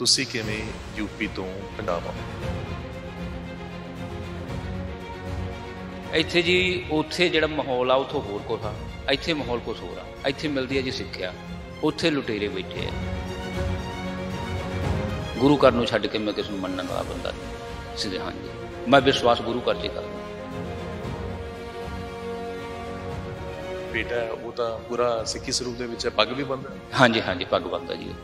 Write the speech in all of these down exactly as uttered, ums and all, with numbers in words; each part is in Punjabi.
ਤੁਸੀਂ ਕਿਵੇਂ ਯੂਪੀ ਤੋਂ ਪੰਜਾਬ ਆਏ? ਇੱਥੇ ਜੀ ਉੱਥੇ ਜਿਹੜਾ ਮਾਹੌਲ ਆ ਉੱਥੋਂ ਹੋਰ ਕੁਛ ਆ, ਇੱਥੇ ਮਾਹੌਲ ਕੁਛ ਹੋਰ ਆ। ਇੱਥੇ ਮਿਲਦੀ ਹੈ ਜੀ ਸਿੱਖਿਆ, ਉੱਥੇ ਲੁਟੇਰੇ ਬੈਠੇ ਆ। ਗੁਰੂ ਘਰ ਨੂੰ ਛੱਡ ਕੇ ਮੈਂ ਕਿਸ ਨੂੰ ਮੰਨਣ ਵਾਲਾ ਬੰਦਾ ਨਹੀਂ ਸਿੱਧੇ। ਹਾਂਜੀ, ਮੈਂ ਵਿਸ਼ਵਾਸ ਗੁਰੂ ਘਰ 'ਚ ਕਰਦਾ। ਬੇਟਾ ਉਹ ਤਾਂ ਪੂਰਾ ਸਿੱਖੀ ਸਰੂਪ ਦੇ ਵਿੱਚ ਹੈ, ਪੱਗ ਵੀ ਬੰਨ੍ਹਦਾ? ਹਾਂਜੀ ਹਾਂਜੀ, ਪੱਗ ਬੰਨ੍ਹਦਾ ਜੀ।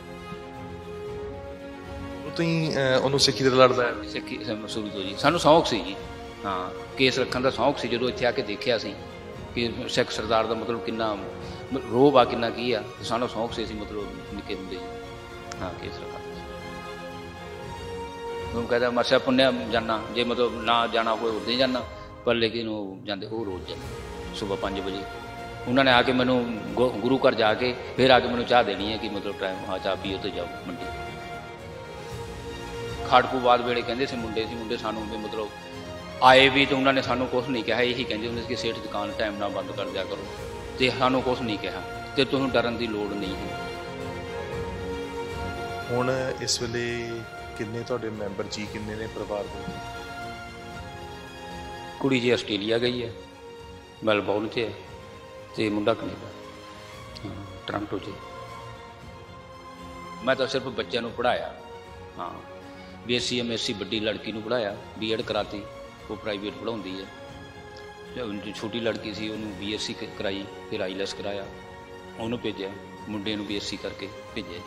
ਉਹ ਤੋਂ ਹੀ ਉਹਨੂੰ ਸਿੱਖੀ ਦੇ ਲੜਦਾ ਹੈ? ਸਿੱਖੀ ਸ਼ੁਰੂ ਤੋਂ ਜੀ ਸਾਨੂੰ ਸ਼ੌਂਕ ਸੀ ਜੀ। ਹਾਂ, ਕੇਸ ਰੱਖਣ ਦਾ ਸ਼ੌਂਕ ਸੀ। ਜਦੋਂ ਇੱਥੇ ਆ ਕੇ ਦੇਖਿਆ ਸੀ ਕਿ ਸਿੱਖ ਸਰਦਾਰ ਦਾ ਮਤਲਬ ਕਿੰਨਾ ਰੋਹਬ ਆ, ਕਿੰਨਾ ਕੀ ਆ, ਸਾਨੂੰ ਸ਼ੌਂਕ ਸੀ। ਅਸੀਂ ਮਤਲਬ ਨਿੱਕੇ ਹੁੰਦੇ ਜੀ ਹਾਂ ਕੇਸ ਰੱਖਾ। ਉਹ ਕਹਿੰਦਾ ਮਰਸ਼ਾ ਪੁੰਨਿਆ ਜਾਣਾ, ਜੇ ਮਤਲਬ ਨਾ ਜਾਣਾ ਹੋਏ ਉਦੋਂ ਹੀ ਜਾਣਾ, ਪਰ ਲੇਕਿਨ ਉਹ ਜਾਂਦੇ ਉਹ ਰੋਜ਼ ਜਾਂਦੇ ਸੁਬਹ ਪੰਜ ਵਜੇ। ਉਹਨਾਂ ਨੇ ਆ ਕੇ ਮੈਨੂੰ ਗੁ ਗੁਰੂ ਘਰ ਜਾ ਕੇ ਫਿਰ ਆ ਕੇ ਮੈਨੂੰ ਚਾਹ ਦੇਣੀ ਹੈ ਕਿ ਮਤਲਬ ਟਾਈਮ ਹਾਂ ਚਾਹ ਪੀਓ ਤੇ ਜਾਓ ਮੰਡੀ। ਖਾੜਕੂ ਬਾਦ ਵੇਲੇ ਕਹਿੰਦੇ ਸੀ ਮੁੰਡੇ ਸੀ ਮੁੰਡੇ ਸਾਨੂੰ ਵੀ ਮਤਲਬ ਆਏ ਵੀ, ਤਾਂ ਉਹਨਾਂ ਨੇ ਸਾਨੂੰ ਕੁਛ ਨਹੀਂ ਕਿਹਾ। ਇਹੀ ਕਹਿੰਦੇ ਹੁੰਦੇ ਸੀ ਕਿ ਸੇਠ ਦੁਕਾਨ ਟਾਈਮ ਨਾਲ ਬੰਦ ਕਰ ਦਿਆ ਕਰੋ, ਅਤੇ ਸਾਨੂੰ ਕੁਛ ਨਹੀਂ ਕਿਹਾ, ਅਤੇ ਤੁਹਾਨੂੰ ਡਰਨ ਦੀ ਲੋੜ ਨਹੀਂ ਹੈ। ਹੁਣ ਇਸ ਵੇਲੇ ਕਿੰਨੇ ਤੁਹਾਡੇ ਮੈਂਬਰ ਜੀ ਕਿੰਨੇ ਨੇ ਪਰਿਵਾਰ ਦੇ? ਕੁੜੀ ਜੀ ਆਸਟ੍ਰੇਲੀਆ ਗਈ ਹੈ, ਮੈਲਬੌਰਨ 'ਚ ਹੈ, ਅਤੇ ਮੁੰਡਾ ਕਨੇਡਾ ਟੋਰਾਂਟੋ 'ਚ। ਮੈਂ ਤਾਂ ਸਿਰਫ ਬੱਚਿਆਂ ਨੂੰ ਪੜ੍ਹਾਇਆ। ਹਾਂ, B S C M S C ਵੱਡੀ ਲੜਕੀ ਨੂੰ ਪੜ੍ਹਾਇਆ, ਬੀ ਐਡ ਕਰਾਤੀ, ਉਹ ਪ੍ਰਾਈਵੇਟ ਪੜ੍ਹਾਉਂਦੀ ਹੈ। ਛੋਟੀ ਲੜਕੀ ਸੀ ਉਹਨੂੰ ਬੀ ਐਸ ਸੀ ਕਰਾਈ, ਫਿਰ ਆਈਲੈਸ ਕਰਾਇਆ, ਉਹਨੂੰ ਭੇਜਿਆ। ਮੁੰਡੇ ਨੂੰ ਬੀ ਐਸ ਸੀ ਕਰਕੇ ਭੇਜਿਆ।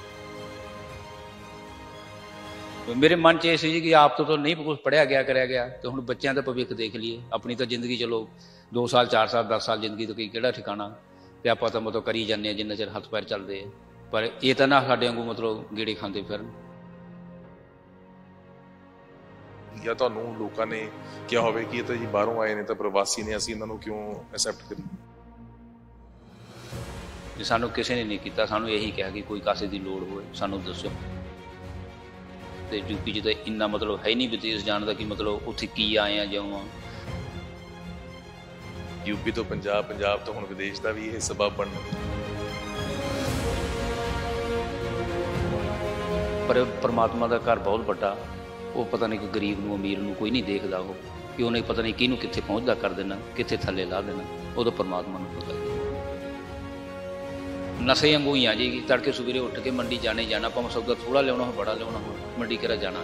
ਮੇਰੇ ਮਨ 'ਚ ਇਹ ਸੀ ਜੀ ਕਿ ਆਪ ਤੋਂ ਤਾਂ ਨਹੀਂ ਕੁਛ ਪੜ੍ਹਿਆ ਗਿਆ ਕਰਿਆ ਗਿਆ, ਅਤੇ ਹੁਣ ਬੱਚਿਆਂ ਦਾ ਭਵਿੱਖ ਦੇਖ ਲਈਏ। ਆਪਣੀ ਤਾਂ ਜ਼ਿੰਦਗੀ ਚਲੋ ਦੋ ਸਾਲ ਚਾਰ ਸਾਲ ਦਸ ਸਾਲ ਜ਼ਿੰਦਗੀ ਤੋਂ ਕੀ ਕਿਹੜਾ ਠਿਕਾਣਾ, ਅਤੇ ਆਪਾਂ ਤਾਂ ਮਤਲਬ ਕਰੀ ਜਾਂਦੇ ਹਾਂ ਜਿੰਨਾ ਚਿਰ ਹੱਥ ਪੈਰ ਚੱਲਦੇ ਆ। ਪਰ ਇਹ ਤਾਂ ਨਾ ਸਾਡੇ ਵਾਂਗੂ ਮਤਲਬ ਗੇੜੇ ਖਾਂਦੇ ਫਿਰਨ। ਜਾਂ ਤੁਹਾਨੂੰ ਲੋਕਾਂ ਨੇ ਕਿਹਾ ਹੋਵੇ ਕਿ ਇਹ ਤਾਂ ਜੀ ਬਾਹਰੋਂ ਆਏ ਨੇ ਤਾਂ ਪ੍ਰਵਾਸੀ ਨੇ, ਅਸੀਂ ਇਹਨਾਂ ਨੂੰ ਕਿਉਂ ਐਕਸੈਪਟ ਕਰੀਏ? ਜੇ ਸਾਨੂੰ ਕਿਸੇ ਨੇ ਨਹੀਂ ਕੀਤਾ, ਸਾਨੂੰ ਇਹੀ ਕਿਹਾ ਕਿ ਕੋਈ ਕਾਸੇ ਦੀ ਲੋੜ ਹੋਵੇ ਸਾਨੂੰ ਦੱਸੋ। ਅਤੇ ਯੂਪੀ 'ਚ ਤਾਂ ਇੰਨਾ ਮਤਲਬ ਹੈ ਨਹੀਂ ਵਿਦੇਸ਼ ਜਾਣ ਦਾ ਕਿ ਮਤਲਬ ਉੱਥੇ ਕੀ ਆਏ ਆ ਜਿਉਂ ਆ। ਯੂਪੀ ਤੋਂ ਪੰਜਾਬ, ਪੰਜਾਬ ਤੋਂ ਹੁਣ ਵਿਦੇਸ਼ ਦਾ ਵੀ ਇਹ ਸਬਬ ਬਣਨਾ। ਪਰ ਪਰਮਾਤਮਾ ਦਾ ਘਰ ਬਹੁਤ ਵੱਡਾ, ਉਹ ਪਤਾ ਨਹੀਂ ਕੋਈ ਗਰੀਬ ਨੂੰ ਅਮੀਰ ਨੂੰ ਕੋਈ ਨਹੀਂ ਦੇਖਦਾ। ਉਹ ਕਿ ਉਹਨੇ ਪਤਾ ਨਹੀਂ ਕਿਹਨੂੰ ਕਿੱਥੇ ਪਹੁੰਚਦਾ ਕਰ ਦੇਣਾ, ਕਿੱਥੇ ਥੱਲੇ ਲਾ ਦੇਣਾ, ਉਦੋਂ ਪਰਮਾਤਮਾ ਨੂੰ ਪਤਾ। ਨਸ਼ੇ ਵਾਂਗੂ ਹੀ ਆ ਜੀ, ਤੜਕੇ ਸਵੇਰੇ ਉੱਠ ਕੇ ਮੰਡੀ ਜਾਣੇ ਜਾਣਾ, ਭਾਵੇਂ ਸੌਦਾ ਥੋੜ੍ਹਾ ਲਿਆਉਣਾ ਹੋ ਬੜਾ ਲਿਆਉਣਾ ਹੋ, ਮੰਡੀ ਕਿਹੜਾ ਜਾਣਾ।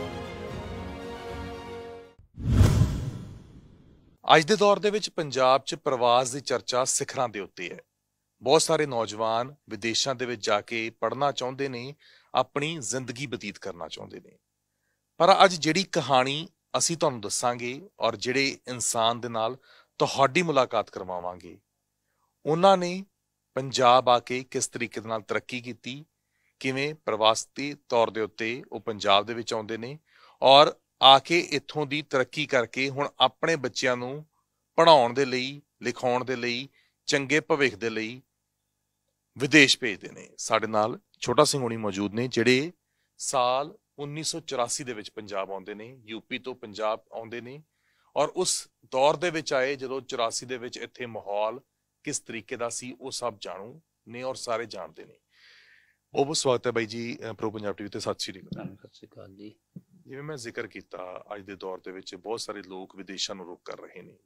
ਅੱਜ ਦੇ ਦੌਰ ਦੇ ਵਿੱਚ ਪੰਜਾਬ 'ਚ ਪ੍ਰਵਾਸ ਦੀ ਚਰਚਾ ਸਿਖਰਾਂ ਦੇ ਉੱਤੇ ਹੈ। ਬਹੁਤ ਸਾਰੇ ਨੌਜਵਾਨ ਵਿਦੇਸ਼ਾਂ ਦੇ ਵਿੱਚ ਜਾ ਕੇ ਪੜ੍ਹਨਾ ਚਾਹੁੰਦੇ ਨੇ, ਆਪਣੀ ਜ਼ਿੰਦਗੀ ਬਤੀਤ ਕਰਨਾ ਚਾਹੁੰਦੇ ਨੇ। ਪਰ ਅੱਜ ਜਿਹੜੀ ਕਹਾਣੀ ਅਸੀਂ ਤੁਹਾਨੂੰ ਦੱਸਾਂਗੇ ਔਰ ਜਿਹੜੇ ਇਨਸਾਨ ਦੇ ਨਾਲ ਤੁਹਾਡੀ ਮੁਲਾਕਾਤ ਕਰਵਾਵਾਂਗੇ, ਉਹਨਾਂ ਨੇ ਪੰਜਾਬ ਆ ਕੇ ਕਿਸ ਤਰੀਕੇ ਦੇ ਨਾਲ ਤਰੱਕੀ ਕੀਤੀ, ਕਿਵੇਂ ਪ੍ਰਵਾਸੀ ਤੌਰ ਦੇ ਉੱਤੇ ਉਹ ਪੰਜਾਬ ਦੇ ਵਿੱਚ ਆਉਂਦੇ ਨੇ, ਔਰ ਆ ਕੇ ਇੱਥੋਂ ਦੀ ਤਰੱਕੀ ਕਰਕੇ ਹੁਣ ਆਪਣੇ ਬੱਚਿਆਂ ਨੂੰ ਪੜ੍ਹਾਉਣ ਦੇ ਲਈ, ਲਿਖਾਉਣ ਦੇ ਲਈ, ਚੰਗੇ ਭਵਿੱਖ ਦੇ ਲਈ ਵਿਦੇਸ਼ ਭੇਜਦੇ ਨੇ। ਸਾਡੇ ਨਾਲ ਛੋਟਾ ਸਿੰਘ ਹੋਣੀ ਮੌਜੂਦ ਨੇ, ਜਿਹੜੇ ਸਾਲ ਉੱਨੀ ਸੌ ਚੁਰਾਸੀ ਦੇ ਵਿੱਚ ਪੰਜਾਬ ਆਉਂਦੇ ਨੇ, ਯੂਪੀ ਤੋਂ ਪੰਜਾਬ ਆਉਂਦੇ ਨੇ, ਔਰ ਉਸ ਦੌਰ ਦੇ ਵਿੱਚ ਆਏ ਜਦੋਂ ਚੁਰਾਸੀ ਦੇ ਵਿੱਚ ਇੱਥੇ ਮਾਹੌਲ ਕਿਸ ਤਰੀਕੇ ਦਾ ਸੀ, ਉਹ ਸਭ ਜਾਣੂ ਨੇ ਔਰ ਸਾਰੇ ਜਾਣਦੇ ਨੇ। ਬਹੁਤ ਬਹੁਤ ਸਵਾਗਤ ਹੈ ਬਾਈ ਜੀ ਪ੍ਰੋ ਪੰਜਾਬ ਟੀਵੀ ਤੇ। ਸਤਿ ਸ਼੍ਰੀ ਅਕਾਲ। ਸਤਿ ਸ਼੍ਰੀ ਅਕਾਲ ਜੀ। ਜਿਵੇਂ ਮੈਂ ਜ਼ਿਕਰ ਕੀਤਾ, ਅੱਜ ਦੇ ਦੌਰ ਦੇ ਵਿੱਚ ਬਹੁਤ ਸਾਰੇ ਲੋਕ ਵਿਦੇਸ਼ਾਂ ਨੂੰ ਰੁਖ ਕਰ ਰਹੇ ਨੇ।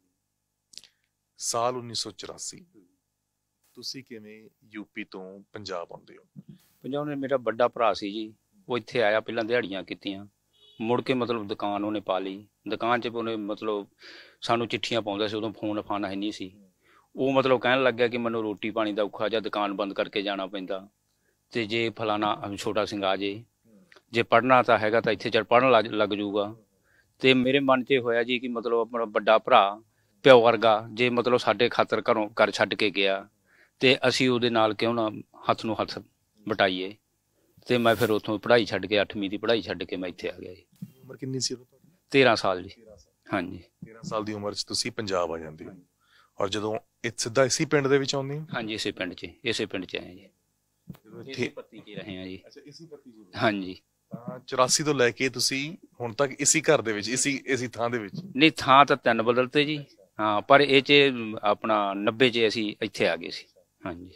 ਸਾਲ ਉੱਨੀ ਸੌ ਚੁਰਾਸੀ, ਤੁਸੀਂ ਕਿਵੇਂ ਯੂਪੀ ਤੋਂ ਪੰਜਾਬ ਆਉਂਦੇ ਹੋ? ਪੰਜਾਬ ਨੇ ਮੇਰਾ ਵੱਡਾ ਭਰਾ ਸੀ ਜੀ, ਉਹ ਇੱਥੇ ਆਇਆ, ਪਹਿਲਾਂ ਦਿਹਾੜੀਆਂ ਕੀਤੀਆਂ, ਮੁੜ ਕੇ ਮਤਲਬ ਦੁਕਾਨ ਉਹਨੇ ਪਾ ਲਈ। ਦੁਕਾਨ 'ਚ ਉਹਨੇ ਮਤਲਬ ਸਾਨੂੰ ਚਿੱਠੀਆਂ ਪਾਉਂਦਾ ਸੀ, ਉਦੋਂ ਫੋਨ ਫਾਨ ਹੈ ਨਹੀਂ ਸੀ। ਉਹ ਮਤਲਬ ਕਹਿਣ ਲੱਗਿਆ ਕਿ ਮੈਨੂੰ ਰੋਟੀ ਪਾਣੀ ਦਾ ਔਖਾ ਜਾਂ ਦੁਕਾਨ ਬੰਦ ਕਰਕੇ ਜਾਣਾ ਪੈਂਦਾ, ਅਤੇ ਜੇ ਫਲਾਣਾ ਛੋਟਾ ਸਿੰਘ ਆ ਜੇ, ਜੇ ਪੜ੍ਹਨਾ ਤਾਂ ਹੈਗਾ ਤਾਂ ਇੱਥੇ ਚੱਲ ਪੜ੍ਹਨ ਲੱਗ ਲੱਗ ਜੂਗਾ। ਅਤੇ ਮੇਰੇ ਮਨ 'ਚ ਹੋਇਆ ਜੀ ਕਿ ਮਤਲਬ ਆਪਣਾ ਵੱਡਾ ਭਰਾ ਪਿਓ ਵਰਗਾ, ਜੇ ਮਤਲਬ ਸਾਡੇ ਖਾਤਰ ਘਰੋਂ ਘਰ ਛੱਡ ਕੇ ਗਿਆ, ਅਤੇ ਅਸੀਂ ਉਹਦੇ ਨਾਲ ਕਿਉਂ ਨਾ ਹੱਥ ਨੂੰ ਹੱਥ ਵਟਾਈਏ। ਅਤੇ ਮੈਂ ਫਿਰ ਉੱਥੋਂ ਪੜ੍ਹਾਈ ਛੱਡ ਕੇ, ਅੱਠਵੀਂ ਦੀ ਪੜ੍ਹਾਈ ਛੱਡ ਕੇ ਮੈਂ ਇੱਥੇ ਆ ਗਿਆ ਜੀ। ਉਮਰ ਕਿੰਨੀ ਸੀ? ਤੇਰਾਂ ਸਾਲ ਜੀ। ਹਾਂਜੀ, ਤੇਰਾਂ ਸਾਲ ਦੀ ਉਮਰ 'ਚ ਤੁਸੀਂ ਪੰਜਾਬ ਆ ਜਾਂਦੇ ਹੋ, ਔਰ ਜਦੋਂ ਇਹ ਸਿੱਧਾ ਇਸੇ ਪਿੰਡ ਦੇ ਵਿੱਚ ਆਉਂਦੇ ਹੋ? ਹਾਂਜੀ, ਇਸੇ ਪਿੰਡ 'ਚ ਇਸੇ ਪਿੰਡ 'ਚ ਆਏ ਜੀ। ਇਸੇ ਪੱਤੀ 'ਚ ਰਹੇ ਹਾਂ ਜੀ। ਅੱਛਾ, ਇਸੇ ਪੱਤੀ 'ਚ। ਹਾਂਜੀ। ਤਾਂ ਚੁਰਾਸੀ ਤੋਂ ਲੈ ਕੇ ਤੁਸੀਂ ਹੁਣ ਤੱਕ ਇਸੇ ਘਰ ਦੇ ਵਿੱਚ, ਇਸੀ ਇਸੀ ਥਾਂ ਦੇ ਵਿੱਚ? ਨਹੀਂ, ਥਾਂ ਤਾਂ ਤਿੰਨ ਬਦਲਤੇ ਜੀ। ਹਾਂ, ਪਰ ਇਹ 'ਚ ਆਪਣਾ ਨੱਬੇ 'ਚ ਅਸੀਂ ਇੱਥੇ ਆ ਗਏ ਸੀ। ਹਾਂਜੀ।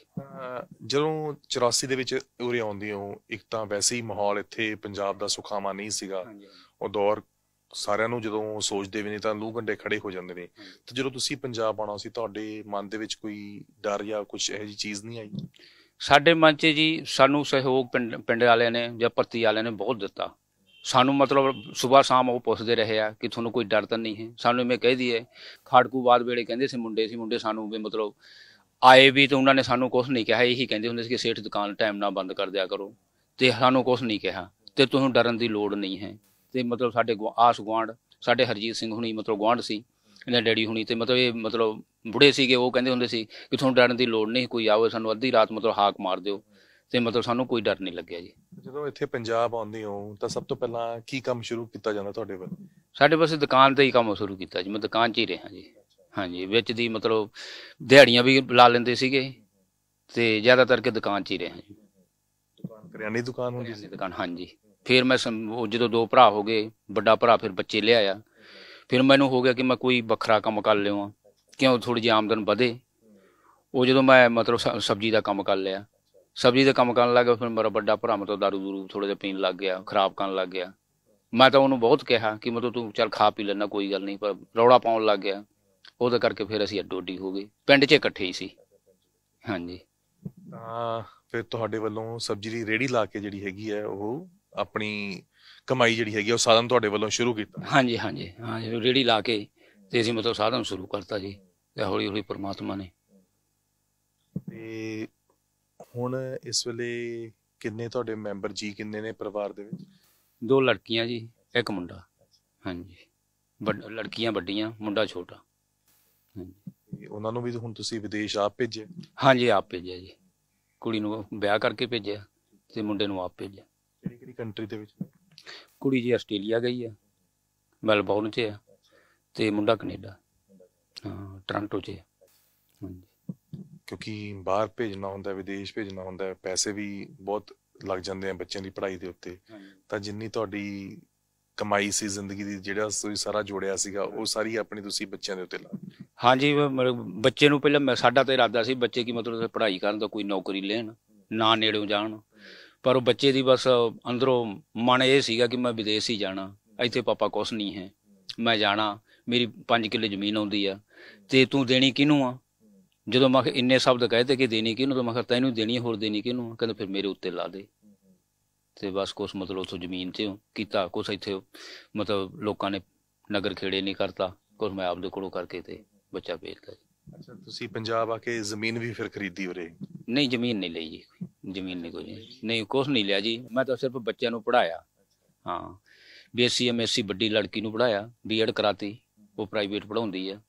ਅਹ ਜਦੋਂ ਚੁਰਾਸੀ ਦੇ ਵਿੱਚ ਉਰੇ ਆਉਂਦੇ ਹੋ, ਇੱਕ ਤਾਂ ਵੈਸੇ ਹੀ ਮਾਹੌਲ ਇੱਥੇ ਪੰਜਾਬ ਦਾ ਸੁਖਾਵਾਂ ਨਹੀਂ ਸੀਗਾ। ਉਹ ਦੌਰ ਸਾਰਿਆਂ ਨੂੰ ਜਦੋਂ ਸੋਚਦੇ ਵੀ ਨਹੀਂ ਤਾਂ ਲੂਹ ਕੰਡੇ ਖੜੇ ਹੋ ਜਾਂਦੇ ਨੇ। ਤੇ ਜਦੋਂ ਤੁਸੀਂ ਪੰਜਾਬ ਆਉਣਾ ਸੀ, ਤੁਹਾਡੇ ਮਨ ਦੇ ਵਿੱਚ ਕੋਈ ਡਰ ਜਾਂ ਕੁਝ ਇਹੋ ਜਿਹੀ ਚੀਜ਼ ਨਹੀਂ ਆਈ? ਸਾਡੇ ਮਨ 'ਚ ਜੀ ਸਾਨੂੰ ਸਹਿਯੋਗ ਪਿੰਡ ਪਿੰਡ ਵਾਲਿਆਂ ਨੇ ਜਾਂ ਭਰਤੀ ਵਾਲਿਆਂ ਨੇ ਬਹੁਤ ਦਿੱਤਾ ਸਾਨੂੰ। ਮਤਲਬ ਸੁਬਾਹ ਸ਼ਾਮ ਉਹ ਪੁੱਛਦੇ ਰਹੇ ਆ ਕਿ ਤੁਹਾਨੂੰ ਕੋਈ ਡਰ ਤਾਂ ਨਹੀਂ ਹੈ। ਸਾਨੂੰ ਮੈਂ ਕਹਿ ਦਈਏ ਖਾੜਕੂਬਾਦ ਵੇਲੇ ਕਹਿੰਦੇ ਸੀ ਮੁੰਡੇ ਸੀ ਮੁੰਡੇ ਸਾਨੂੰ ਵੀ ਮਤਲਬ ਆਏ ਵੀ ਤਾਂ ਉਹਨਾਂ ਨੇ ਸਾਨੂੰ ਕੁਛ ਨਹੀਂ ਕਿਹਾ। ਇਹੀ ਕਹਿੰਦੇ ਹੁੰਦੇ ਸੀ ਕਿ ਸੇਠ ਦੁਕਾਨ ਟਾਈਮ ਨਾਲ ਬੰਦ ਕਰ ਦਿਆ ਕਰੋ, ਤੇ ਸਾਨੂੰ ਕੁਛ ਨਹੀਂ ਕਿਹਾ ਤੇ ਤੁਹਾਨੂੰ ਡਰਨ ਦੀ ਲੋੜ ਨਹੀਂ ਹੈ। ਤੇ ਮਤਲਬ ਸਾਡੇ ਗੁਆ- ਆਸ ਗੁਆਂਢ ਸਾਡੇ ਹਰਜੀਤ ਸਿੰਘ ਹੁਣੀ ਮਤਲਬ ਗੁਆਂਢ ਸੀ, ਇਹਨਾਂ ਡੈਡੀ ਹੁਣੀ, ਤੇ ਮਤਲਬ ਇਹ ਮਤਲਬ ਬੁੜੇ ਸੀਗੇ, ਉਹ ਕਹਿੰਦੇ ਹੁੰਦੇ ਸੀ ਕਿ ਤੁਹਾਨੂੰ ਡਰਨ ਦੀ ਲੋੜ ਨਹੀਂ, ਕੋਈ ਆਵੇ ਸਾਨੂੰ ਅੱਧੀ ਰਾਤ ਮਤਲਬ ਹਾਕ ਮਾਰ ਦਿਓ, ਤੇ ਮਤਲਬ ਸਾਨੂੰ ਕੋਈ ਡਰ ਨਹੀਂ ਲੱਗਿਆ ਜੀ। ਜਦੋਂ ਇੱਥੇ ਪੰਜਾਬ ਆਉਂਦੇ ਹੋ ਤਾਂ ਸਭ ਤੋਂ ਪਹਿਲਾਂ ਕੀ ਕੰਮ ਸ਼ੁਰੂ ਕੀਤਾ ਜਾਂਦਾ ਤੁਹਾਡੇ ਵੱਲ? ਸਾਡੇ ਪਾਸੇ ਦੁਕਾਨ ਤੇ ਹੀ ਕੰਮ ਸ਼ੁਰੂ ਕੀਤਾ ਜੀ। ਮੈਂ ਦੁਕਾਨ 'ਚ ਹੀ ਰਿਹਾ ਜੀ। ਹਾਂਜੀ, ਵਿੱਚ ਦੀ ਮਤਲਬ ਦਿਹਾੜੀਆਂ ਵੀ ਲਾ ਲੈਂਦੇ ਸੀਗੇ ਤੇ ਜ਼ਿਆਦਾਤਰ ਕਿ ਦੁਕਾਨ 'ਚ ਹੀ ਰਿਹਾ ਜੀ। ਦੁਕਾਨ ਕਰਿਆਨੇ ਦੀ ਦੁਕਾਨ ਹੁੰਦੀ ਸੀ? ਦੁਕਾਨ, ਹਾਂਜੀ। ਫਿਰ ਮੈਂ ਸਮ- ਉਹ ਜਦੋਂ ਦੋ ਭਰਾ ਹੋ ਗਏ, ਵੱਡਾ ਭਰਾ ਫਿਰ ਬੱਚੇ ਲਿਆਇਆ, ਫਿਰ ਮੈਨੂੰ ਹੋ ਗਿਆ ਕਿ ਮੈਂ ਕੋਈ ਵੱਖਰਾ ਕੰਮ ਕਰ ਲਿਆਵਾਂ, ਕਿਉਂ ਥੋੜ੍ਹੀ ਜਿਹੀ ਆਮਦਨ ਵਧੇ। ਉਹ ਜਦੋਂ ਮੈਂ ਮਤਲਬ ਸ- ਸਬਜ਼ੀ ਦਾ ਕੰਮ ਕਰ ਲਿਆ, ਸਬਜ਼ੀ ਦਾ ਕੰਮ ਕਰਨ ਲੱਗ ਗਿਆ, ਫਿਰ ਮੇਰਾ ਵੱਡਾ ਭਰਾ ਮਤਲਬ ਦਾਰੂ ਦੂਰੂ ਥੋੜ੍ਹਾ ਜਿਹਾ ਪੀਣ ਲੱਗ ਗਿਆ, ਖਰਾਬ ਕਰਨ ਲੱਗ ਗਿਆ। ਮੈਂ ਤਾਂ ਉਹਨੂੰ ਬਹੁਤ ਕਿਹਾ ਕਿ ਮਤਲਬ ਤੂੰ ਚੱਲ ਖਾ ਪੀ ਲੈਣਾ, ਕੋਈ ਗੱਲ ਨਹੀਂ, ਪਰ ਰੌਲਾ ਪਾਉਣ ਲੱਗ ਗਿਆ। ਉਹਦੇ ਕਰਕੇ ਫਿਰ ਅਸੀਂ ਅੱਡੋ ਅੱਡੀ ਹੋ ਗਏ, ਪਿੰਡ 'ਚ ਇਕੱਠੇ ਹੀ ਸੀ। ਹਾਂਜੀ। ਤਾਂ ਫਿਰ ਤੁਹਾਡੇ ਵੱਲੋਂ ਸਬਜ਼ੀ ਦੀ ਰੇਹੜੀ ਲਾ ਕੇ ਜਿਹੜੀ ਹੈਗੀ ਹੈ ਉਹ ਆਪਣੀ ਕਮਾਈ ਜਿਹੜੀ ਹੈਗੀ ਆ ਉਹ ਸਾਧਨ ਤੁਹਾਡੇ ਵੱਲੋਂ ਸ਼ੁਰੂ ਕੀਤਾ? ਹਾਂਜੀ ਹਾਂਜੀ ਹਾਂ, ਰੇਹੜੀ ਲਾ ਕੇ ਤੇ ਅਸੀਂ ਮਤਲਬ ਸਾਧਨ ਸ਼ੁਰੂ ਕਰਤਾ ਜੀ, ਤੇ ਹੌਲੀ ਹੌਲੀ ਪਰਮਾਤਮਾ ਨੇ। ਤੇ ਹੁਣ ਇਸ ਵੇਲੇ ਕਿੰਨੇ ਤੁਹਾਡੇ ਮੈਂਬਰ ਜੀ ਕਿੰਨੇ ਨੇ ਪਰਿਵਾਰ ਦੇ ਵਿੱਚ? ਦੋ ਲੜਕੀਆਂ ਜੀ, ਇੱਕ ਮੁੰਡਾ। ਹਾਂਜੀ, ਵੱਡ ਲੜਕੀਆਂ ਵੱਡੀਆਂ, ਮੁੰਡਾ ਛੋਟਾ। ਹਾਂਜੀ ਤੇ ਉਹਨਾਂ ਨੂੰ ਵੀ ਹੁਣ ਤੁਸੀਂ ਵਿਦੇਸ਼ ਆਪ ਭੇਜਿਆ? ਹਾਂਜੀ, ਆਪ ਭੇਜਿਆ ਜੀ। ਕੁੜੀ ਨੂੰ ਵਿਆਹ ਕਰਕੇ ਭੇਜਿਆ ਤੇ ਮੁੰਡੇ ਨੂੰ ਆਪ ਭੇਜਿਆ। ਕਿਹੜੀ ਕਿਹੜੀ ਕੰਟਰੀ ਦੇ ਵਿੱਚ? ਕੁੜੀ ਜੀ ਆਸਟ੍ਰੇਲੀਆ ਗਈ ਆ, ਮੈਲਬੌਰਨ 'ਚ ਆ, ਤੇ ਮੁੰਡਾ ਕੈਨੇਡਾ, ਹਾਂ ਟੋਰਾਂਟੋ 'ਚ ਆ। ਹਾਂਜੀ, ਕਿਉਂਕਿ ਬਾਹਰ ਭੇਜਣਾ ਹੁੰਦਾ, ਵਿਦੇਸ਼ ਭੇਜਣਾ ਹੁੰਦਾ, ਪੈਸੇ ਵੀ ਬਹੁਤ ਲੱਗ ਜਾਂਦੇ ਆ ਬੱਚਿਆਂ ਦੀ ਪੜ੍ਹਾਈ ਦੇ ਉੱਤੇ। ਤਾਂ ਜਿੰਨੀ ਤੁਹਾਡੀ ਕਮਾਈ ਸੀ ਜ਼ਿੰਦਗੀ ਦੀ, ਜਿਹੜਾ ਤੁਸੀਂ ਸਾਰਾ ਜੋੜਿਆ ਸੀਗਾ, ਉਹ ਸਾਰੀ ਆਪਣੀ ਤੁਸੀਂ ਬੱਚਿਆਂ ਦੇ ਉੱਤੇ ਲਾ? ਹਾਂਜੀ, ਮਤਲਬ ਬੱਚੇ ਨੂੰ ਪਹਿਲਾਂ ਮੈਂ ਸਾਡਾ ਤਾਂ ਇਰਾਦਾ ਸੀ ਬੱਚੇ ਕੀ ਮਤਲਬ ਪੜ੍ਹਾਈ ਕਰਨ ਦਾ, ਕੋਈ ਨੌਕਰੀ ਲੈਣ, ਨਾ ਨੇੜਿਓਂ ਜਾਣ। ਪਰ ਉਹ ਬੱਚੇ ਦੀ ਬਸ ਅੰਦਰੋਂ ਮਨ ਇਹ ਸੀਗਾ ਕਿ ਮੈਂ ਵਿਦੇਸ਼ ਹੀ ਜਾਣਾ, ਇੱਥੇ ਪਾਪਾ ਕੁਛ ਨਹੀਂ ਹੈ, ਮੈਂ ਜਾਣਾ, ਮੇਰੀ ਪੰਜ ਕਿੱਲੇ ਜ਼ਮੀਨ ਆਉਂਦੀ ਆ, ਤੇ ਤੂੰ ਦੇਣੀ ਕਿਹਨੂੰ ਆ? ਜਦੋਂ ਮੈਂ ਕਿਹਾ ਇੰਨੇ ਸ਼ਬਦ ਕਹਿ ਤੇ ਕਿ ਦੇਣੀ ਕਿਹਨੂੰ, ਤਾਂ ਮੈਂ ਕਿਹਾ ਤੈਨੂੰ ਦੇਣੀ, ਹੋਰ ਦੇਣੀ ਕਿਹਨੂੰ? ਕਹਿੰਦੇ ਫਿਰ ਮੇਰੇ ਉੱਤੇ ਲਾ ਦੇ। ਤੇ ਬਸ ਕੁਛ ਮਤਲਬ ਉੱਥੋਂ ਜ਼ਮੀਨ 'ਚ ਕੀਤਾ, ਕੁਛ ਇੱਥੇ ਮਤਲਬ ਲੋਕਾਂ ਨੇ ਨਗਰ ਖੇੜੇ ਨਹੀਂ ਕਰਤਾ, ਕੁਛ ਮੈਂ ਆਪਦੇ ਕੋਲੋਂ ਕਰਕੇ ਤੇ ਬੱਚਾ ਭੇਜਦਾ। ਅੱਛਾ, ਤੁਸੀਂ ਪੰਜਾਬ ਆ ਕੇ ਜ਼ਮੀਨ ਵੀ ਫਿਰ ਖਰੀਦੀ ਉਰੇ? ਨਹੀਂ, ਜ਼ਮੀਨ ਨਹੀਂ ਲਈ ਜੀ, ਜ਼ਮੀਨ ਨਹੀਂ ਕੋਈ ਨਹੀਂ, ਕੁਛ ਨਹੀਂ ਲਿਆ ਜੀ। ਮੈਂ ਤਾਂ ਸਿਰਫ ਬੱਚਿਆਂ ਨੂੰ ਪੜ੍ਹਾਇਆ। ਹਾਂ, B S C M S C ਵੱਡੀ ਲੜਕੀ ਨੂੰ ਪੜ੍ਹਾਇਆ, ਬੀ ਐਡ ਕਰਾਤੀ, ਉਹ ਪ੍ਰਾਈਵੇਟ ਪੜ੍ਹਾਉਂਦੀ ਆ।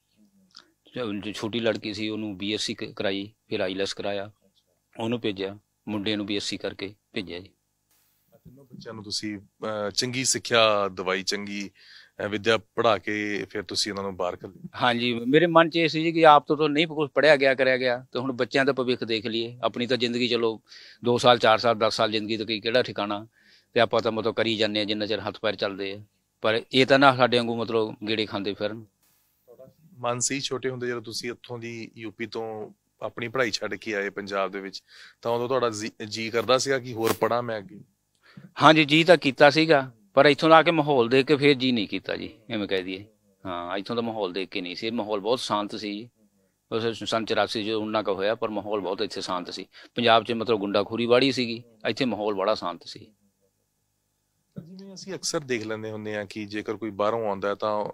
ਜੋ ਛੋਟੀ ਲੜਕੀ ਸੀ ਉਹਨੂੰ ਬੀ ਐਸ ਸੀ ਕਰਾਈ, ਫਿਰ ਆਈਲੈਸ ਕਰਾਇਆ, ਉਹਨੂੰ ਭੇਜਿਆ। ਮੁੰਡੇ ਨੂੰ ਬੀ ਐਸ ਸੀ ਕਰਕੇ ਭੇਜਿਆ ਜੀ। ਤਿੰਨੋਂ ਬੱਚਿਆਂ ਨੂੰ ਤੁਸੀਂ ਅਹ, ਚੰਗੀ ਸਿੱਖਿਆ ਦਵਾਈ, ਚੰਗੀ ਅਹ, ਵਿੱਦਿਆ ਪੜ੍ਹਾ ਕੇ ਫਿਰ ਤੁਸੀਂ ਉਹਨਾਂ ਨੂੰ ਬਾਹਰ ਕਰ ਲਿਆ? ਹਾਂਜੀ, ਮੇਰੇ ਮਨ 'ਚ ਇਹ ਸੀ ਜੀ ਕਿ ਆਪ ਤੋਂ ਤਾਂ ਨਹੀਂ ਕੁਛ ਪੜ੍ਹਿਆ ਗਿਆ ਕਰਿਆ ਗਿਆ, ਤੇ ਹੁਣ ਬੱਚਿਆਂ ਦਾ ਭਵਿੱਖ ਦੇਖ ਲਈਏ। ਆਪਣੀ ਤਾਂ ਜ਼ਿੰਦਗੀ ਚਲੋ ਦੋ ਸਾਲ ਚਾਰ ਸਾਲ ਦਸ ਸਾਲ ਜ਼ਿੰਦਗੀ ਦਾ ਕੀ ਕਿਹੜਾ ਠਿਕਾਣਾ, ਤੇ ਆਪਾਂ ਤਾਂ ਮਤਲਬ ਕਰੀ ਜਾਂਦੇ ਹਾਂ ਜਿੰਨਾ ਚਿਰ ਹੱਥ ਪੈਰ ਚੱਲਦੇ ਆ। ਪਰ ਇਹ ਤਾਂ ਨਾ ਸਾਡੇ ਵਾਂਗੂ ਮਤਲਬ ਗੇੜੇ ਖਾਂਦੇ ਫਿਰਨ। ਮਨ ਸੀ ਛੋਟੇ ਹੁੰਦੇ ਜਦੋਂ ਤੁਸੀਂ ਇੱਥੋਂ ਦੀ ਯੂਪੀ ਤੋਂ ਆਪਣੀ ਪੜ੍ਹਾਈ ਛੱਡ ਕੇ ਆਏ ਪੰਜਾਬ ਦੇ ਵਿੱਚ, ਤਾਂ ਉਦੋਂ ਤੁਹਾਡਾ ਜੀ- ਜੀ ਕਰਦਾ ਸੀਗਾ ਕਿ ਹੋਰ ਪੜ੍ਹਾਂ ਮੈਂ ਅੱਗੇ? ਹਾਂਜੀ, ਜੀ ਤਾਂ ਕੀਤਾ ਸੀਗਾ, ਪਰ ਇੱਥੋਂ ਦਾ ਆ ਕੇ ਮਾਹੌਲ ਦੇਖ ਕੇ ਫਿਰ ਜੀ ਨਹੀਂ ਕੀਤਾ ਜੀ, ਐਵੇਂ ਕਹਿ ਦਈਏ। ਹਾਂ, ਇੱਥੋਂ ਦਾ ਮਾਹੌਲ ਦੇਖ ਕੇ ਨਹੀਂ ਸੀ। ਮਾਹੌਲ ਬਹੁਤ ਸ਼ਾਂਤ ਸੀ ਜੀ। ਉਸ ਸੰਨ ਚੁਰਾਸੀ ਜੋ ਉਨਾ ਕੁ ਹੋਇਆ, ਪਰ ਮਾਹੌਲ ਬਹੁਤ ਇੱਥੇ ਸ਼ਾਂਤ ਸੀ। ਪੰਜਾਬ 'ਚ ਮਤਲਬ ਗੁੰਡਾਖੋਰੀ ਵਾਲੀ ਸੀਗੀ, ਇੱਥੇ ਮਾਹੌਲ ਬੜਾ ਸ਼ਾਂਤ ਸੀ। ਜਿਵੇਂ ਅਸੀਂ ਅਕਸਰ ਦੇਖ ਲੈਂਦੇ ਹੁੰਦੇ ਹਾਂ ਕਿ ਜੇਕਰ ਕੋਈ ਬਾਹਰੋਂ ਆਉਂਦਾ ਹੈ ਤਾਂ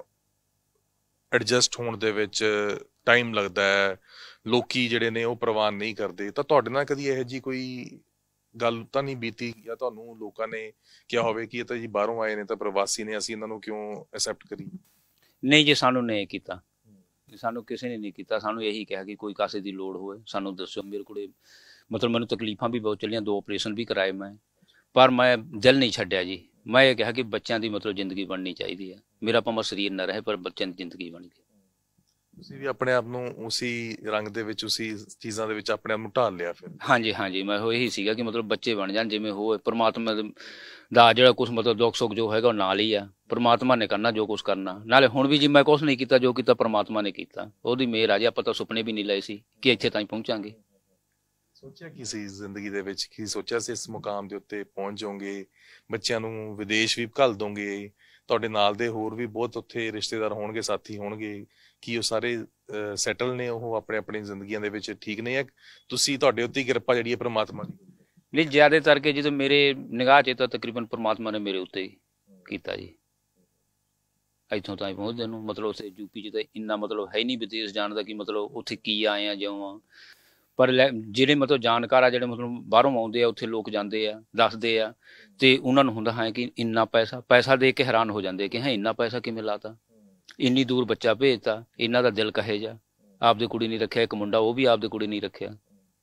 ਐਡਜਸਟ ਹੋਣ ਦੇ ਵਿੱਚ ਟਾਈਮ ਲੱਗਦਾ ਹੈ, ਲੋਕੀ ਜਿਹੜੇ ਨੇ ਉਹ ਪ੍ਰਵਾਨ ਨਹੀਂ ਕਰਦੇ। ਤਾਂ ਤੁਹਾਡੇ ਨਾਲ ਕਦੀ ਇਹੋ ਜਿਹੀ ਕੋਈ ਗੱਲ ਤਾਂ ਨਹੀਂ ਬੀਤੀ, ਜਾਂ ਤੁਹਾਨੂੰ ਲੋਕਾਂ ਨੇ ਕਿਹਾ ਹੋਵੇ ਕਿ ਇਹ ਤਾਂ ਜੀ ਬਾਹਰੋਂ ਆਏ ਨੇ ਤਾਂ ਪ੍ਰਵਾਸੀ ਨੇ, ਅਸੀਂ ਇਹਨਾਂ ਨੂੰ ਕਿਉਂ ਐਕਸੈਪਟ ਕਰੀਏ? ਨਹੀਂ ਜੀ, ਸਾਨੂੰ ਨਹੀਂ ਕੀਤਾ, ਸਾਨੂੰ ਕਿਸੇ ਨੇ ਨਹੀਂ ਕੀਤਾ। ਸਾਨੂੰ ਇਹੀ ਕਿਹਾ ਕਿ ਕੋਈ ਕਾਸੇ ਦੀ ਲੋੜ ਹੋਵੇ ਸਾਨੂੰ ਦੱਸੋ। ਮੇਰੇ ਕੋਲ ਮਤਲਬ ਮੈਨੂੰ ਤਕਲੀਫਾਂ ਵੀ ਬਹੁਤ ਚੱਲੀਆਂ, ਦੋ ਆਪਰੇਸ਼ਨ ਵੀ ਕਰਾਏ ਮੈਂ, ਪਰ ਮੈਂ ਦਿਲ ਨਹੀਂ ਛੱਡਿਆ ਜੀ। ਮੈਂ ਇਹ ਕਿਹਾ ਕਿ ਬੱਚਿਆਂ ਦੀ ਮਤਲਬ ਜ਼ਿੰਦਗੀ ਬਣਨੀ ਚਾਹੀਦੀ ਹੈ। ਮੇਰਾ ਭਾਵੇਂ ਸਰੀਰ ਨਾ ਰਹੇ, ਪਰ ਬੱਚਿਆਂ ਦੀ ਜ਼ਿੰਦਗੀ ਬਣ ਗਈ। ਤੁਸੀਂ ਵੀ ਆਪਣੇ ਆਪ ਨੂੰ ਉਸੇ ਰੰਗ ਦੇ ਵਿੱਚ, ਉਸੇ ਚੀਜ਼ਾਂ ਦੇ ਵਿੱਚ ਆਪਣੇ ਆਪ ਨੂੰ ਢਾਲ ਲਿਆ ਫਿਰ? ਹਾਂਜੀ ਹਾਂਜੀ, ਮੈਂ ਉਹ ਇਹੀ ਸੀਗਾ ਕਿ ਮਤਲਬ ਬੱਚੇ ਬਣ ਜਾਣ ਜਿਵੇਂ ਹੋਵੇ। ਪਰਮਾਤਮਾ ਦਾ ਜਿਹੜਾ ਕੁਛ ਮਤਲਬ ਦੁੱਖ ਸੁੱਖ ਜੋ ਹੈਗਾ ਉਹ ਨਾਲ ਹੀ ਆ, ਪਰਮਾਤਮਾ ਨੇ ਕਰਨਾ ਜੋ ਕੁਛ ਕਰਨਾ। ਨਾਲੇ ਹੁਣ ਵੀ ਜੀ ਮੈਂ ਕੁਛ ਨਹੀਂ ਕੀਤਾ, ਜੋ ਕੀਤਾ ਪਰਮਾਤਮਾ ਨੇ ਕੀਤਾ, ਉਹਦੀ ਮਿਹਰ ਆ ਜੀ। ਆਪਾਂ ਤਾਂ ਸੁਪਨੇ ਵੀ ਨਹੀਂ ਲਏ ਸੀ ਕਿ ਇੱਥੇ ਤਾਈਂ ਪਹੁੰਚਾਂਗੇ। ਸੋਚਿਆ ਕੀ ਸੀ ਜ਼ਿੰਦਗੀ ਦੇ ਵਿੱਚ, ਕੀ ਸੋਚਿਆ ਸੀ ਇਸ ਮੁਕਾਮ ਦੇ ਉੱਤੇ ਪਹੁੰਚ ਜਾਓਗੇ, ਬੱਚਿਆਂ ਨੂੰ ਵਿਦੇਸ਼ ਵੀ ਘੱਲ ਦੋਗੇ, ਤੁਹਾਡੇ ਨਾਲ ਦੇ ਹੋਰ ਵੀ ਬਹੁਤ ਉੱਥੇ ਰਿਸ਼ਤੇਦਾਰ ਹੋਣਗੇ, ਸਾਥੀ ਹੋਣਗੇ, ਕੀ ਉਹ ਸਾਰੇ ਸੈਟਲ ਨੇ, ਉਹ ਆਪਣੇ ਆਪਣੀ ਜ਼ਿੰਦਗੀਆਂ ਦੇ ਵਿੱਚ ਠੀਕ ਨੇ, ਜਾਂ ਤੁਸੀਂ ਤੁਹਾਡੇ ਉੱਤੇ ਹੀ ਕਿਰਪਾ ਜਿਹੜੀ ਹੈ ਪ੍ਰਮਾਤਮਾ ਦੀ? ਨਹੀਂ, ਜ਼ਿਆਦਾਤਰ ਕੇ ਜਦੋਂ ਮੇਰੇ ਨਿਗਾਹ 'ਚ ਤਾਂ ਤਕਰੀਬਨ ਪਰਮਾਤਮਾ ਨੇ ਮੇਰੇ ਉੱਤੇ ਹੀ ਕੀਤਾ ਜੀ। ਇੱਥੋਂ ਤਾਈਂ ਪਹੁੰਚਦੇ ਨੂੰ ਮਤਲਬ ਉੱਥੇ ਯੂਪੀ 'ਚ ਤਾਂ ਇੰਨਾ ਮਤਲਬ ਹੈ ਨਹੀਂ ਵਿਦੇਸ਼ ਜਾਣ ਦਾ, ਕਿ ਮਤਲਬ ਉੱਥੇ ਕੀ ਆਏ ਆ ਜਿਉਂ ਆ। ਪਰ ਲੈ ਜਿਹੜੇ ਮਤਲਬ ਜਾਣਕਾਰ ਆ, ਜਿਹੜੇ ਮਤਲਬ ਬਾਹਰੋਂ ਆਉਂਦੇ ਆ, ਉੱਥੇ ਲੋਕ ਜਾਂਦੇ ਆ, ਦੱਸਦੇ ਆ, ਅਤੇ ਉਹਨਾਂ ਨੂੰ ਹੁੰਦਾ ਹੈ ਕਿ ਇੰਨਾ ਪੈਸਾ ਪੈਸਾ ਦੇਖ ਕੇ ਹੈਰਾਨ ਹੋ ਜਾਂਦੇ ਕਿ ਹਾਂ ਇੰਨਾ ਪੈਸਾ ਕਿਵੇਂ ਲਾਤਾ, ਇੰਨੀ ਦੂਰ ਬੱਚਾ ਭੇਜਤਾ, ਇਹਨਾਂ ਦਾ ਦਿਲ ਕਹੇ ਜਾ, ਆਪਦੀ ਕੁੜੀ ਨਹੀਂ ਰੱਖਿਆ, ਇੱਕ ਮੁੰਡਾ ਉਹ ਵੀ ਆਪਦੀ ਕੁੜੀ ਨਹੀਂ ਰੱਖਿਆ।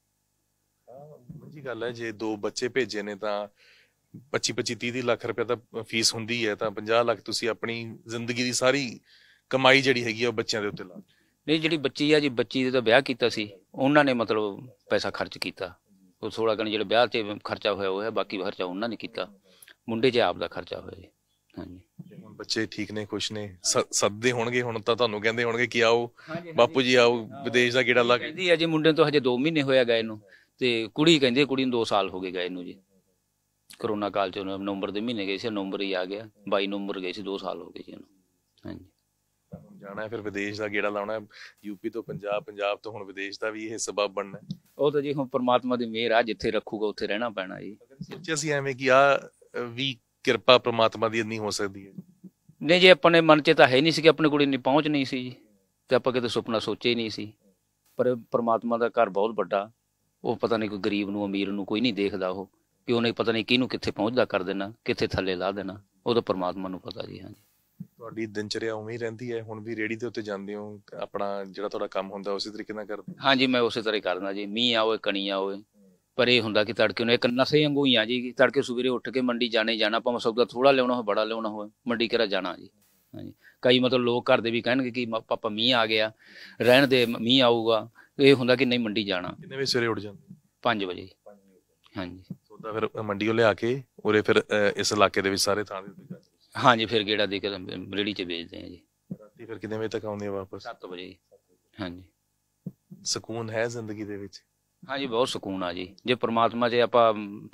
ਜੀ ਗੱਲ ਹੈ, ਜੇ ਦੋ ਬੱਚੇ ਭੇਜੇ ਨੇ ਤਾਂ ਪੱਚੀ ਪੱਚੀ ਤੀਹ ਤੀਹ ਲੱਖ ਰੁਪਏ ਤਾਂ ਫੀਸ ਹੁੰਦੀ ਹੈ, ਤਾਂ ਪੰਜਾਹ ਲੱਖ ਤੁਸੀਂ ਆਪਣੀ ਜ਼ਿੰਦਗੀ ਦੀ ਸਾਰੀ ਕਮਾਈ ਜਿਹੜੀ ਹੈਗੀ ਆ ਉਹ ਬੱਚਿਆਂ ਦੇ ਉੱਤੇ ਲਾ। ਨਹੀਂ, ਜਿਹੜੀ ਬੱਚੀ ਆ ਜੀ, ਬੱਚੀ ਦਾ ਵਿਆਹ ਕੀਤਾ ਸੀ, ਉਹਨਾਂ ਨੇ ਮਤਲਬ ਪੈਸਾ ਖਰਚ ਕੀਤਾ। ਉਹ ਥੋੜ੍ਹਾ ਘਣਾ ਜਿਹੜਾ ਵਿਆਹ 'ਤੇ ਖਰਚਾ ਹੋਇਆ ਉਹ ਹੈ, ਬਾਕੀ ਖਰਚਾ ਉਹਨਾਂ ਨੇ ਕੀਤਾ। ਮੁੰਡੇ 'ਚ ਆਪ ਦਾ ਖਰਚਾ ਹੋਇਆ ਜੀ। ਹਾਂਜੀ, ਹੁਣ ਬੱਚੇ ਠੀਕ ਨੇ, ਖੁਸ਼ ਨੇ, ਸੱਦਦੇ ਹੋਣਗੇ ਹੁਣ ਤਾਂ, ਤੁਹਾਨੂੰ ਕਹਿੰਦੇ ਹੋਣਗੇ ਕਿ ਆਓ ਬਾਪੂ ਜੀ, ਆਓ ਵਿਦੇਸ਼ ਦਾ ਗੇੜਾ ਲਾ ਕੇ। ਕਹਿੰਦੀ ਆ ਜੀ, ਮੁੰਡੇ ਤੋਂ ਹਜੇ ਦੋ ਮਹੀਨੇ ਹੋਇਆ ਗਏ ਨੂੰ, ਤੇ ਕੁੜੀ ਕਹਿੰਦੀ ਕੁੜੀ ਨੂੰ ਦੋ ਸਾਲ ਹੋ ਗਏ ਗਏ ਨੂੰ ਜੀ। ਕਰੋਨਾ ਕਾਲ 'ਚ ਨਵੰਬਰ ਦੇ ਮਹੀਨੇ ਗਏ ਸੀ, ਨਵੰਬਰ ਹੀ ਆ ਗਿਆ, ਬਾਈ ਨਵੰਬਰ ਗਏ ਸੀ, ਦੋ ਸਾਲ ਹੋ ਗਏ ਜੀ ਇਹਨੂੰ। ਹਾਂਜੀ, ਜਾਣਾ ਫਿਰ ਵਿਦੇਸ਼ ਦਾ ਗੇੜਾ ਲਾਉਣਾ, ਯੂਪੀ ਤੋਂ ਪੰਜਾਬ, ਪੰਜਾਬ ਤੋਂ ਹੁਣ ਵਿਦੇਸ਼ ਦਾ ਵੀ ਇਹ ਸਬਬ ਬਣਨਾ। ਉਹ ਤਾਂ ਜੀ ਹੁਣ ਪਰਮਾਤਮਾ ਦੀ ਮਿਹਰ ਆ, ਜਿੱਥੇ ਰੱਖੂਗਾ ਉੱਥੇ ਰਹਿਣਾ ਪੈਣਾ ਜੀ। ਸੋਚਿਆ ਸੀ ਐਵੇਂ ਕਿ ਆ ਵੀ ਕਿਰਪਾ ਪ੍ਰਮਾਤਮਾ ਦੀ ਇੰਨੀ ਹੋ ਸਕਦੀ ਹੈ? ਨਹੀਂ ਜੀ, ਆਪਣੇ ਮਨ 'ਚ ਤਾਂ ਹੈ ਨਹੀਂ ਸੀ ਕਿ ਆਪਣੀ ਕੁੜੀ ਨਹੀਂ ਪਹੁੰਚ ਨਹੀਂ ਸੀ ਜੀ, ਤੇ ਆਪਾਂ ਕਿਤੇ ਸੁਪਨਾ ਸੋਚਿਆ ਹੀ ਨਹੀਂ ਸੀ। ਪਰ ਪਰਮਾਤਮਾ ਦਾ ਘਰ ਬਹੁਤ ਵੱਡਾ, ਉਹ ਪਤਾ ਨਹੀਂ ਕੋਈ ਗਰੀਬ ਨੂੰ ਅਮੀਰ ਨੂੰ ਕੋਈ ਨਹੀਂ ਦੇਖਦਾ, ਉਹ ਕਿ ਉਹਨੇ ਪਤਾ ਨਹੀਂ ਕਿਹਨੂੰ ਕਿੱਥੇ ਪਹੁੰਚਦਾ ਕਰ ਦੇਣਾ, ਕਿੱਥੇ ਥੱਲੇ ਲਾ ਦੇਣਾ, ਉਹ ਤਾਂ ਪਰਮਾਤਮਾ ਨੂੰ ਪਤਾ ਜੀ। ਹਾਂਜੀ, ਤੁਹਾਡੀ ਦਿਨਚਰਿਆ ਉਵੇਂ ਹੀ ਰਹਿੰਦੀ ਹੈ? ਹੁਣ ਵੀ ਰੇਹੜੀ ਦੇ ਉੱਤੇ ਜਾਂਦੇ ਹੋ, ਆਪਣਾ ਜਿਹੜਾ ਤੁਹਾਡਾ ਕੰਮ ਹੁੰਦਾ ਉਸੇ ਤਰੀਕੇ ਨਾਲ ਕਰਦੇ? ਹਾਂਜੀ, ਮੈਂ ਉਸੇ ਤਰ੍ਹਾਂ ਹੀ ਕਰਦਾ ਜੀ। ਮੀਂਹ ਆਵੇ, ਕਣੀ ਆਵੇ, ਪਰ ਇਹ ਹੁੰਦਾ ਕਿ ਤੜਕੇ ਨੂੰ ਇੱਕ ਨਸ਼ੇ ਵਾਂਗੂ ਹੀ ਆ ਜੀ। ਤੜਕੇ ਸਵੇਰੇ ਉੱਠ ਕੇ ਮੰਡੀ ਜਾਣੇ ਜਾਣਾ, ਭਾਵੇਂ ਸੌਦਾ ਥੋੜ੍ਹਾ ਲਿਆਉਣਾ ਹੋਵੇ, ਬੜਾ ਲਿਆਉਣਾ ਹੋਵੇ, ਮੰਡੀ ਕਿਹੜਾ ਜਾਣਾ ਜੀ। ਹਾਂਜੀ, ਕਈ ਮਤਲਬ ਲੋਕ ਘਰ ਦੇ ਵੀ ਕਹਿਣਗੇ ਕਿ ਪਾਪਾ ਮੀਂਹ ਆ ਗਿਆ, ਰਹਿਣ ਦੇ, ਮੀਂਹ ਆਊਗਾ। ਇਹ ਹੁੰਦਾ ਕਿ ਨਹੀਂ, ਮੰਡੀ ਜਾਣਾ। ਕਿੰਨੇ ਵਜੇ ਸਵੇਰੇ ਉੱਠ ਜਾਂਦੇ? ਪੰਜ ਵਜੇ। ਹਾਂਜੀ, ਸੌਦਾ ਫਿਰ ਮੰਡੀੋਂ ਲਿਆ ਕੇ ਉਰੇ ਫਿਰ ਇਸ ਇਲਾਕੇ ਦੇ ਵਿੱਚ ਸਾਰੇ ਥਾਂ ਦੇ ਉੱਤੇ? ਹਾਂਜੀ, ਫਿਰ ਗੇੜਾ ਦੇ ਕੇ ਰੇਹੜੀ 'ਚ ਵੇਚਦੇ ਆ ਜੀ। ਰਾਤੀ ਫਿਰ ਕਿੰਨੇ ਵਜੇ ਤੱਕ ਆਉਂਦੇ ਆ ਵਾਪਸ? ਸੱਤ ਵਜੇ। ਹਾਂਜੀ, ਸਕੂਨ ਹੈ ਜ਼ਿੰਦਗੀ ਦੇ ਵਿੱਚ? ਹਾਂਜੀ, ਬਹੁਤ ਸਕੂਨ ਆ ਜੀ। ਜੇ ਪ੍ਰਮਾਤਮਾ 'ਚ ਆਪਾਂ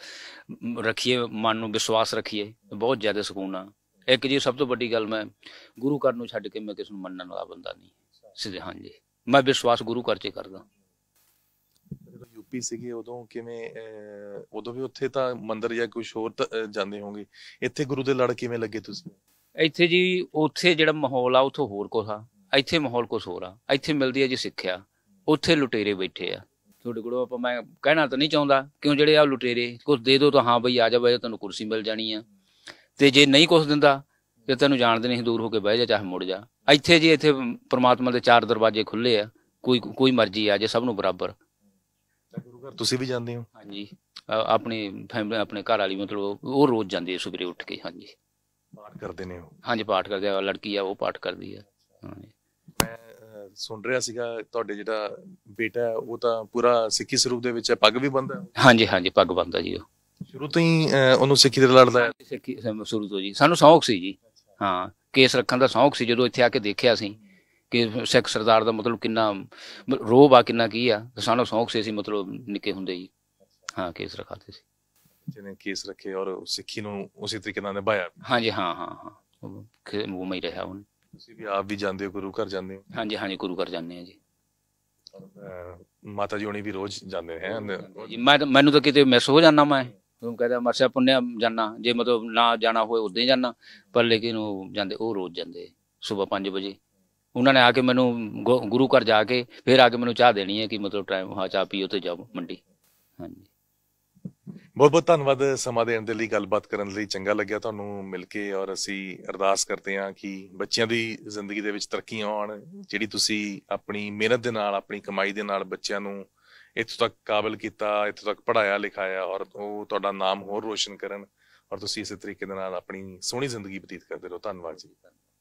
ਰੱਖੀਏ, ਮਨ ਨੂੰ ਵਿਸ਼ਵਾਸ ਰੱਖੀਏ, ਤਾਂ ਬਹੁਤ ਜ਼ਿਆਦਾ ਸਕੂਨ ਆ। ਇੱਕ ਜੀ ਸਭ ਤੋਂ ਵੱਡੀ ਗੱਲ, ਮੈਂ ਗੁਰੂ ਘਰ ਨੂੰ ਛੱਡ ਕੇ ਮੈਂ ਕਿਸੇ ਨੂੰ ਮੰਨਣ ਵਾਲਾ ਬੰਦਾ ਨਹੀਂ ਸਿੱਧੇ। ਹਾਂਜੀ, ਮੈਂ ਵਿਸ਼ਵਾਸ ਗੁਰੂ ਘਰ 'ਚ ਕਰਦਾ। ਜਦੋਂ ਯੂਪੀ ਸੀਗੇ ਉਦੋਂ ਕਿਵੇਂ, ਉਦੋਂ ਵੀ ਉੱਥੇ ਤਾਂ ਮੰਦਿਰ ਜਾਂ ਕੁਛ ਹੋਰ ਜਾਂਦੇ ਹੋਗੇ, ਇੱਥੇ ਗੁਰੂ ਦੇ ਲੜ ਕਿਵੇਂ ਲੱਗੇ ਤੁਸੀਂ? ਇੱਥੇ ਜੀ, ਉੱਥੇ ਜਿਹੜਾ ਮਾਹੌਲ ਆ ਉੱਥੋਂ ਹੋਰ ਕੁਛ ਆ, ਇੱਥੇ ਮਾਹੌਲ ਕੁਛ ਹੋਰ ਆ। ਇੱਥੇ ਮਿਲਦੀ ਆ ਜੀ ਸਿੱਖਿਆ, ਉੱਥੇ ਲੁਟੇਰੇ ਬੈਠੇ ਆ। ਤੁਹਾਡੇ ਕੋਲੋਂ ਆਪਾਂ, ਮੈਂ ਕਹਿਣਾ ਤਾਂ ਨਹੀਂ ਚਾਹੁੰਦਾ, ਕਿਉਂ ਜਿਹੜੇ ਆ ਲੁਟੇਰੇ ਕੁਛ ਦੇ ਦਿਓ ਤਾਂ ਹਾਂ ਬਈ ਆ ਜਾ ਬਈ, ਤੈਨੂੰ ਕੁਰਸੀ ਮਿਲ ਜਾਣੀ ਆ, ਤੇ ਜੇ ਨਹੀਂ ਕੁਛ ਦਿੰਦਾ ਤੇ ਤੈਨੂੰ ਜਾਣਦੇ ਨਹੀਂ, ਦੂਰ ਹੋ ਕੇ ਬਹਿ ਜਾ, ਚਾਹੇ ਮੁੜ ਜਾ। ਇੱਥੇ ਜੀ, ਇੱਥੇ ਪਰਮਾਤਮਾ ਦੇ ਚਾਰ ਦਰਵਾਜ਼ੇ ਖੁੱਲ੍ਹੇ ਆ, ਕੋਈ ਕੋਈ ਮਰਜ਼ੀ ਆ ਜੇ, ਸਭ ਨੂੰ ਬਰਾਬਰ। ਗੁਰੂ ਘਰ ਤੁਸੀਂ ਵੀ ਜਾਂਦੇ ਹੋ? ਹਾਂਜੀ, ਆਪਣੀ ਫੈਮਿਲੀ, ਆਪਣੇ ਘਰ ਵਾਲੀ ਮਤਲਬ ਉਹ ਰੋਜ਼ ਜਾਂਦੀ ਹੈ ਸਵੇਰੇ ਉੱਠ ਕੇ। ਹਾਂਜੀ, ਪਾਠ ਕਰਦੇ ਨੇ ਉਹ? ਹਾਂਜੀ, ਪਾਠ ਕਰਦੇ ਆ। ਲੜਕੀ ਆ ਉਹ ਪਾਠ ਕਰਦੀ ਆ। ਹਾਂਜੀ, ਮੈਂ ਸੁਣ ਰਿਹਾ ਸੀਗਾ ਤੁਹਾਡੇ ਜਿਹੜਾ ਬੇਟਾ ਉਹ ਤਾਂ ਪੂਰਾ ਸਿੱਖੀ ਸਰੂਪ ਦੇ ਵਿੱਚ ਹੈ, ਪੱਗ ਵੀ ਬੰਨ੍ਹਦਾ? ਹਾਂਜੀ, ਹਾਂਜੀ, ਪੱਗ ਬੰਨ੍ਹਦਾ ਜੀ ਉਹ। ਸ਼ੁਰੂ ਤੋਂ ਹੀ ਉਹਨੂੰ ਸਿੱਖੀ ਦੇ ਲੜਦਾ ਹੈ? ਸਿੱਖੀ ਸ਼ੁਰੂ ਤੋਂ ਜੀ, ਸਾਨੂੰ ਸ਼ੌਂਕ ਸੀ ਜੀ। ਹਾਂ, ਕੇਸ ਰੱਖਣ ਦਾ ਸ਼ੌਂਕ ਸੀ। ਜਦੋਂ ਇੱਥੇ ਆ ਕੇ ਦੇਖਿਆ ਸੀ ਕਿ ਸਿੱਖ ਸਰਦਾਰ ਦਾ ਮਤਲਬ ਕਿੰਨਾ ਰੋਹਬ ਆ, ਕਿੰਨਾ ਕੀ ਆ, ਸਾਨੂੰ ਸ਼ੌਂਕ ਸੀ। ਅਸੀਂ ਮਤਲਬ ਨਿੱਕੇ ਹੁੰਦੇ ਜੀ ਹਾਂ ਕੇਸ ਰਖਾਤੇ ਸੀ। ਜਿਹਨੇ ਕੇਸ ਰੱਖੇ ਔਰ ਸਿੱਖੀ ਨੂੰ ਉਸੇ ਤਰੀਕੇ ਨਾਲ ਨਿਭਾਇਆ? ਹਾਂਜੀ, ਹਾਂ ਹਾਂ ਹਾਂ, ਉਹ ਮੈਂ ਹੀ ਰਿਹਾ ਹੁਣ। ਤੁਸੀਂ ਵੀ ਆਪ ਵੀ ਜਾਂਦੇ ਹੋ, ਗੁਰੂ ਘਰ ਜਾਂਦੇ ਹੋ? ਹਾਂਜੀ, ਹਾਂਜੀ, ਗੁਰੂ ਘਰ ਜਾਂਦੇ ਹਾਂ ਜੀ। ਮਾਤਾ ਜੀ ਹੋਣੀ ਵੀ ਰੋਜ਼ ਜਾਂਦੇ ਹੈ? ਮੈਂ ਤਾਂ, ਮੈਨੂੰ ਤਾਂ ਕਿਤੇ ਮਿਸ ਹੋ ਜਾਂਦਾ, ਮੈਂ ਤੁਹਾਨੂੰ ਕਹਿੰਦਾ ਮਰਸਿਆ ਪੁੰਨਿਆ ਜਾਣਾ, ਜੇ ਮਤਲਬ ਨਾ ਜਾਣਾ ਹੋਏ ਉੱਦਾਂ ਹੀ ਜਾਣਾ, ਪਰ ਲੇਕਿਨ ਉਹ ਜਾਂਦੇ, ਉਹ ਰੋਜ਼ ਜਾਂਦੇ ਸੁਬਾਹ ਪੰਜ ਵਜੇ। ਉਹਨਾਂ ਨੇ ਆ ਕੇ ਮੈਨੂੰ ਗੁਰੂ ਘਰ ਜਾ ਕੇ ਫਿਰ ਆ ਕੇ ਮੈਨੂੰ ਚਾਹ ਦੇਣੀ ਹੈ ਕਿ ਮਤਲਬ ਟਾਈਮ, ਹਾਂ ਚਾਹ ਪੀਓ ਤੇ ਜਾਓ ਮੰਡੀ। ਹਾਂਜੀ, ਬਹੁਤ ਬਹੁਤ ਧੰਨਵਾਦ ਸਮਾਂ ਦੇਣ ਦੇ ਲਈ, ਗੱਲਬਾਤ ਕਰਨ ਲਈ। ਚੰਗਾ ਲੱਗਿਆ ਤੁਹਾਨੂੰ ਮਿਲ ਕੇ, ਔਰ ਅਸੀਂ ਅਰਦਾਸ ਕਰਦੇ ਹਾਂ ਕਿ ਬੱਚਿਆਂ ਦੀ ਜ਼ਿੰਦਗੀ ਦੇ ਵਿੱਚ ਤਰੱਕੀਆਂ ਆਉਣ। ਜਿਹੜੀ ਤੁਸੀਂ ਆਪਣੀ ਮਿਹਨਤ ਦੇ ਨਾਲ, ਆਪਣੀ ਕਮਾਈ ਦੇ ਨਾਲ ਬੱਚਿਆਂ ਨੂੰ ਇੱਥੋਂ ਤੱਕ ਕਾਬਲ ਕੀਤਾ, ਇੱਥੋਂ ਤੱਕ ਪੜ੍ਹਾਇਆ ਲਿਖਾਇਆ, ਔਰ ਉਹ ਤੁਹਾਡਾ ਨਾਮ ਹੋਰ ਰੋਸ਼ਨ ਕਰਨ, ਔਰ ਤੁਸੀਂ ਇਸੇ ਤਰੀਕੇ ਦੇ ਨਾਲ ਆਪਣੀ ਸੋਹਣੀ ਜ਼ਿੰਦਗੀ ਬਤੀਤ ਕਰਦੇ ਰਹੋ। ਧੰਨਵਾਦ ਜੀ।